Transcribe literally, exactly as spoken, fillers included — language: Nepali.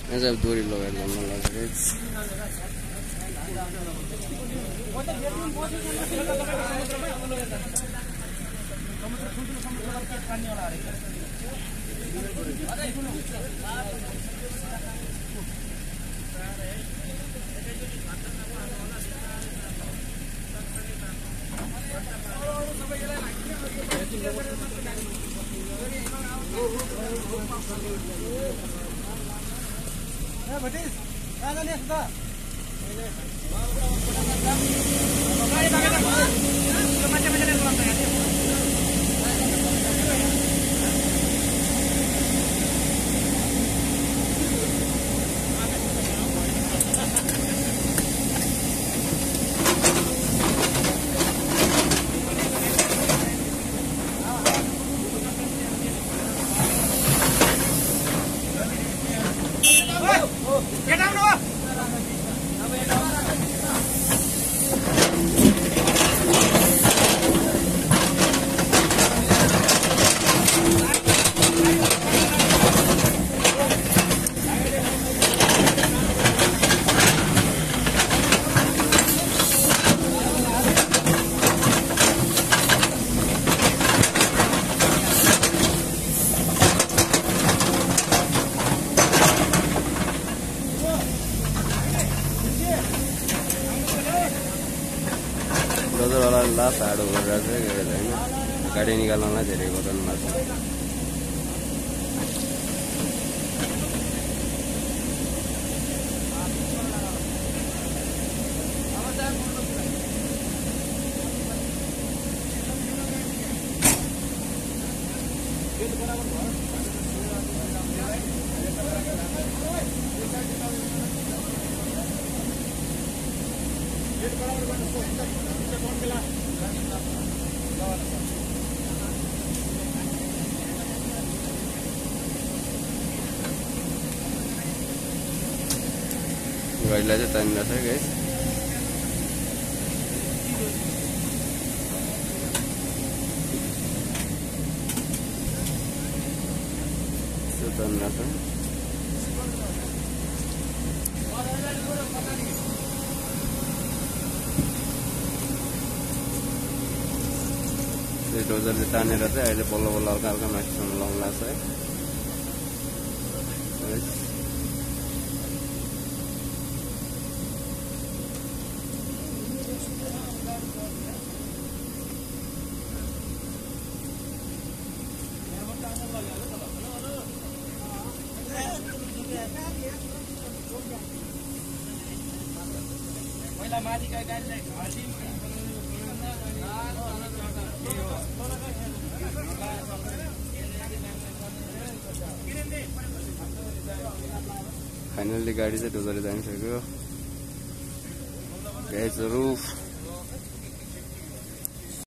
यहाँ चाहिँ दोरी लगाएर जानु लाग्यो। लास्ट हाडो गरेर चाहिँ गएर होइन गाडी निकाल्नलाई धेरै बटन लाग्छ। गाडीलाई चाहिँ तानिरहेको छ गाइस। यसो तानिरहेको छ। डोजरले तानेर चाहिँ अहिले बल्ल बल्ल हल्का हल्का माथिसम्म लाउनु लाग्छ है। पहिला माथिका गाडीलाई घाँटी फाइनली गाडी चाहिँ डोजरले जानिसक्यो। Guys roof